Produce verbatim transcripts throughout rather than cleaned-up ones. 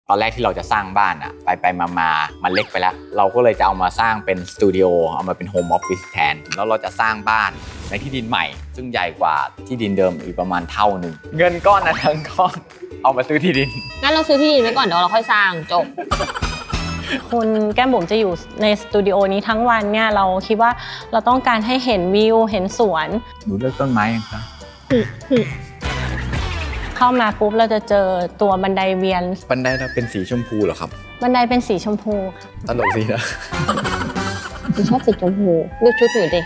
ตอนแรกที่เราจะสร้างบ้านอะไปไปมามามันเล็กไปแล้วเราก็เลยจะเอามาสร้างเป็นสตูดิโอเอามาเป็นโฮมออฟฟิศแทนแล้วเราจะสร้างบ้านในที่ดินใหม่ซึ่งใหญ่กว่าที่ดินเดิมอีกประมาณเท่าหนึ่งเงินก้อนนั้นทั้งก้อนเอามาซื้อที่ดินงั้นเราซื้อที่ดินไว้ก่อนเดี๋ยวเราค่อยสร้างจบคุณแก้มบุ๋มจะอยู่ในสตูดิโอนี้ทั้งวันเนี่ยเราคิดว่าเราต้องการให้เห็นวิวเห็นสวนหนูเลือกต้นไม้ยังคะเข้ามาปุ๊บเราจะเจอตัวบันไดเวียนบันไดเราเป็นสีชมพูเหรอครับบันไดเป็นสีชมพูตลกสินะฉันชอบสีชมพูเลือกชุดหนูดิ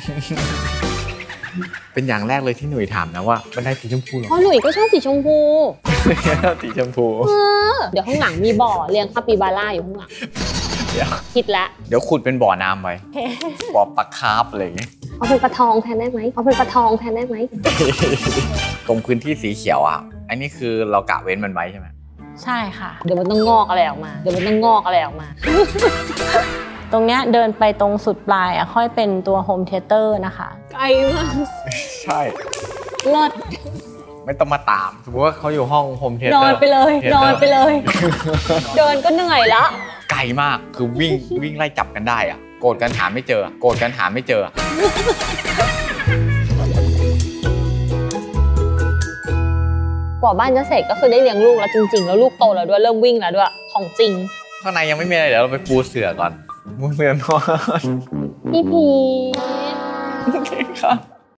เป็นอย่างแรกเลยที่หนุ่ยถามนะว่าบันไดสีชมพูเหรอเพราะหนุ่ยก็ชอบสีชมพูสีชมพูเดี๋ยวข้างหลังมีบ่อเลี้ยงคาปิบาร่าอยู่ข้างหลังเดี๋ยวคิดละเดี๋ยวขุดเป็นบ่อน้ำไว้บ่อปลาคาร์ฟอะไรอย่างเงี้ยเอาเป็นปลาทองแทนได้ไหมเอาเป็นปลาทองแทนได้ไหมตรงพื้นที่สีเขียวอ่ะอันนี้คือเรากะเว้นมันไว้ใช่ไหมใช่ค่ะเดี๋ยวมันต้องงอกอะไรออกมาเดี๋ยวมันต้องงอกอะไรออกมาตรงเนี้ยเดินไปตรงสุดปลายอ่ะค่อยเป็นตัวโฮมเธียเตอร์นะคะไกลมากใช่เลิศไม่ต้องมาตามสมมติว่าเขาอยู่ห้องโฮมเธียเตอร์นอนไปเลยนอนไปเลยเดินก็เหนื่อยละไกลมากคือวิ่งวิ่งไล่จับกันได้อ่ะโกรธกันหาไม่เจอโกรธกันหาไม่เจอกว่าบ้านจะเสร็จก็คือได้เลี้ยงลูกแล้วจริงๆแล้วลูกโตแล้วด้วยเริ่มวิ่งแล้วด้วยของจริงข้างในยังไม่มีอะไรเดี๋ยวเราไปปูเสื่อก่อนปูเสื่อนอนพี่พีทครับ